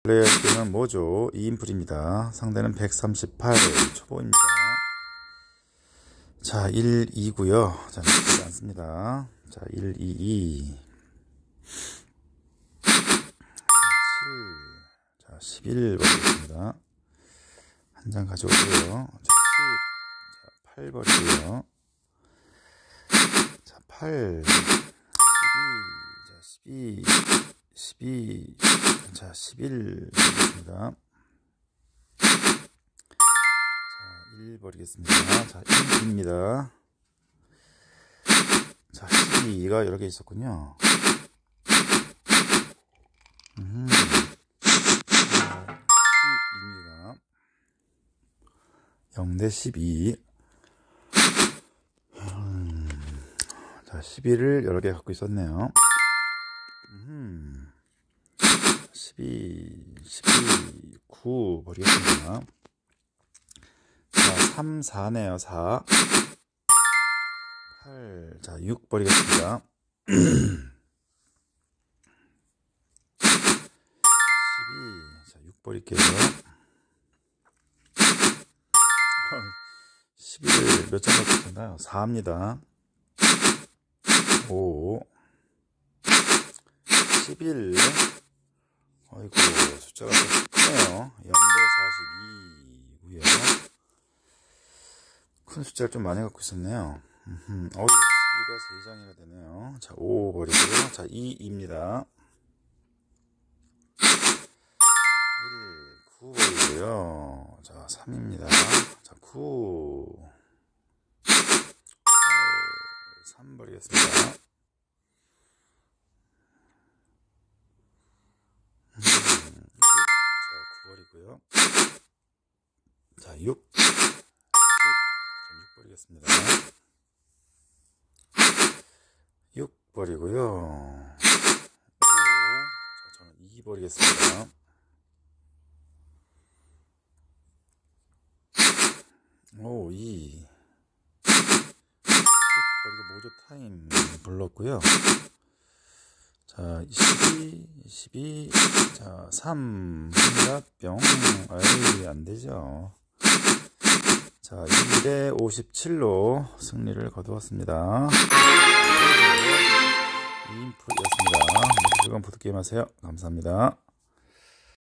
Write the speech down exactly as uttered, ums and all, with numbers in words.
플레이어 게임은 뭐죠? 이 인풀입니다. 상대는 백삼십팔 초보입니다. 자, 일, 이고요. 자, 나쁘지 않습니다. 자, 일, 이, 이. 자, 칠. 자, 십일 버리겠습니다. 한 장 가져오고요. 자, 십. 자, 팔 버리고요. 자, 팔. 십이. 자, 십이. 십이. 자, 십일 버리겠습니다. 일 버리겠습니다. 자, 일입니다. 자, 십이가 여러 개 있었군요. 음. 자, 십이입니다. 영 대 십이. 음. 자, 십이를 여러 개 갖고 있었네요. 음. 십이, 십이, 구 버리겠습니다. 자, 삼, 사네요. 사. 팔. 자, 육 버리겠습니다. 십이. 자, 육 버릴게요. 십이를 몇 장 갖고 있었나요? 사입니다. 오. 십일. 어이구, 숫자가 좀 크네요. 영 대 사십이고요. 큰 숫자를 좀 많이 갖고 있었네요. 어이, 십이가 세 장이나 되네요. 자, 오 버리고요. 자, 이입니다. 일, 구 버리고요. 자, 삼입니다. 자, 구. 팔, 삼 버리겠습니다. 음, 육. 자, 구 버리고요. 자, 육. 육 버리겠습니다. 육 버리고요. 오. 자, 저는 이 버리겠습니다. 오, 이. 십 버리고 모조 타임 불렀고요. 자, 십이, 십이. 자, 삼. 뿅. 아이, 안 되죠. 자, 이 대 오십칠로 승리를 거두었습니다. 이 인풀이었습니다. 즐거운 보드게임 하세요. 감사합니다.